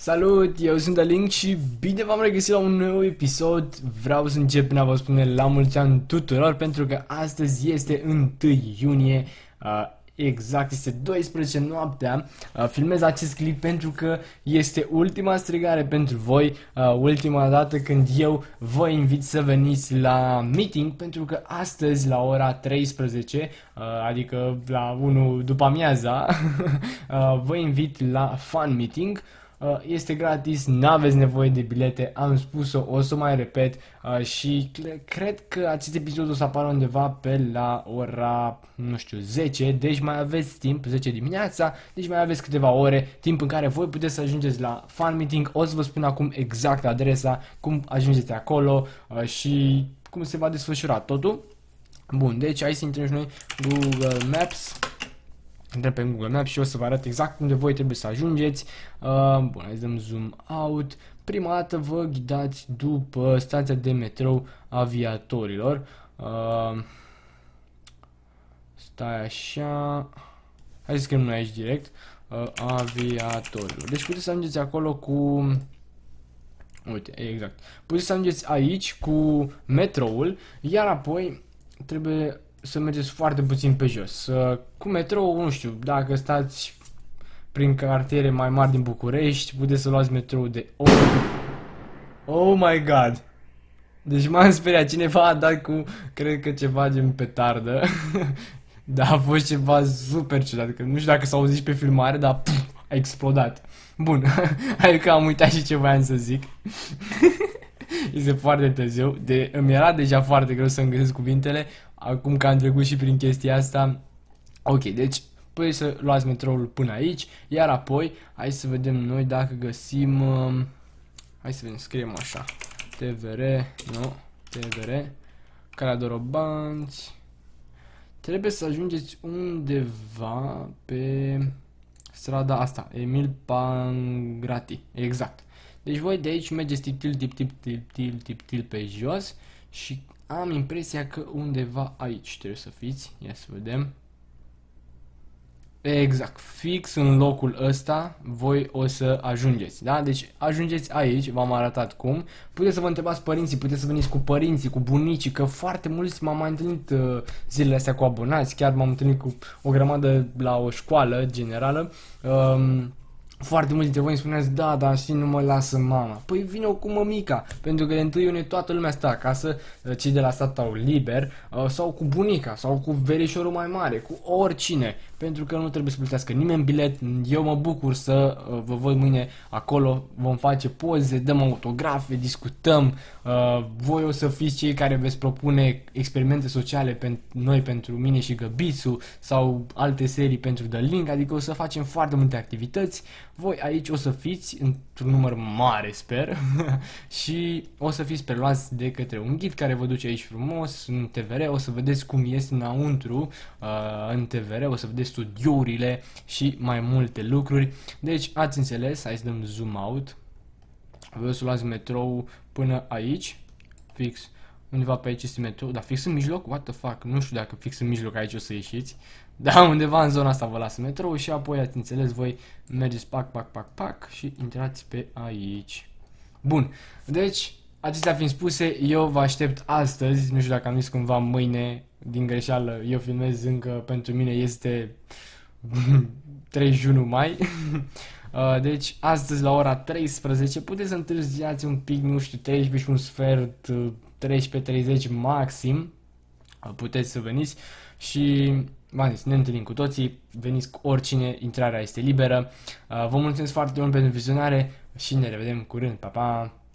Salut, eu sunt Alin și bine v-am regăsit la un nou episod. Vreau să încep prin a vă spune la mulți ani tuturor, pentru că astăzi este 1 iunie, exact, este 12 noaptea. Filmez acest clip pentru că este ultima strigare pentru voi, ultima dată când eu vă invit să veniți la meeting, pentru că astăzi la ora 13, adică la 1 după amiaza, vă invit la fan meeting. Este gratis, n-aveți nevoie de bilete, am spus-o, o să mai repet, și cred că acest episod o să apară undeva pe la ora, nu știu, 10, deci mai aveți timp, 10 dimineața, deci mai aveți câteva ore, timp în care voi puteți să ajungeți la fan meeting. O să vă spun acum exact adresa, cum ajungeți acolo și cum se va desfășura totul. Bun, deci hai să intrăm și noi Google Maps. Intrăm pe Google Maps și o să vă arăt exact unde voi trebuie să ajungeți. Bun, hai să dăm zoom out. Prima dată vă ghidați după stația de metrou Aviatorilor. Stai așa. Hai să scriem noi aici direct. Aviatorilor. Deci puteți să ajungeți acolo cu... Uite, exact. Puteți să ajungeți aici cu metroul, iar apoi trebuie să mergeți foarte puțin pe jos. Cu metrou, nu știu, dacă stați prin cartiere mai mari din București, puteți să luați metrou de... Oh my god! Deci m-am speriat, cineva a dat cu, cred că ceva gen petardă. Da, a fost ceva super ciudat, că nu știu dacă s-a auzit pe filmare, dar a explodat. Bun, hai că am uitat și ce voiam să zic. Este foarte târziu, îmi era deja foarte greu să-mi găsesc cuvintele, acum că am trecut și prin chestia asta. Ok, deci puteți să luați metroul până aici, iar apoi hai să vedem noi dacă găsim, hai să vedem, scriem așa, TVR, nu, TVR, Calea Dorobanți. Trebuie să ajungeți undeva pe strada asta, Emil Pangrati, exact. Deci voi de aici mergeți tip-til pe jos și am impresia că undeva aici trebuie să fiți. Ia să vedem. Exact, fix în locul ăsta voi o să ajungeți, da? Deci ajungeți aici, v-am arătat cum. Puteți să vă întrebați părinții, puteți să veniți cu părinții, cu bunicii, că foarte mulți m-am mai întâlnit zilele astea cu abonați, chiar m-am întâlnit cu o grămadă la o școală generală. Foarte mulți dintre voi îmi spuneați, da, dar și nu mă lasă mama. Păi vină cu mămica, pentru că de 1 iunie toată lumea stă acasă, cei de la stat au liber, sau cu bunica, sau cu verișorul mai mare, cu oricine, pentru că nu trebuie să plătească nimeni bilet. Eu mă bucur să vă văd mâine acolo, vom face poze, dăm autografe, discutăm, voi o să fiți cei care veți propune experimente sociale pentru noi, pentru mine și Găbițu, sau alte serii pentru The Link, adică o să facem foarte multe activități. Voi aici o să fiți într-un număr mare, sper, și o să fiți preluați de către un ghid care vă duce aici frumos în TVR, o să vedeți cum este înăuntru în TVR, o să vedeți studiourile și mai multe lucruri. Deci ați înțeles, hai să dăm zoom out. Voi o să luați metrou până aici, fix undeva pe aici este metrou, dar fix în mijloc, what the fuck, nu știu dacă fix în mijloc aici o să ieșiți. Da, undeva în zona asta vă lasă metrou și apoi ați înțeles, voi mergeți pac și intrați pe aici. Bun, deci acestea fiind spuse, eu vă aștept astăzi, nu știu dacă am zis cumva mâine, din greșeală, eu filmez încă, pentru mine este 31 mai. Deci astăzi la ora 13 puteți să întârziați un pic, nu știu, 13 și un sfert, 13:30 maxim, puteți să veniți și v-am zis, ne întâlnim cu toții, veniți cu oricine, intrarea este liberă. Vă mulțumesc foarte mult pentru vizionare și ne revedem curând, pa, pa!